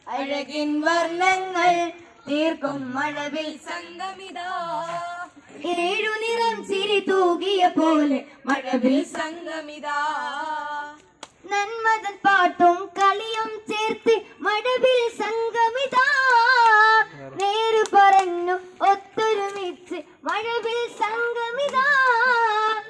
അഴകിൻ വർണ്ണങ്ങൾ തീർക്കും മഴവിൽ സംഗമിതാ ഏഴു നിറം ചിരി തൂകിയ പോലെ മഴവിൽ സംഗമിതാ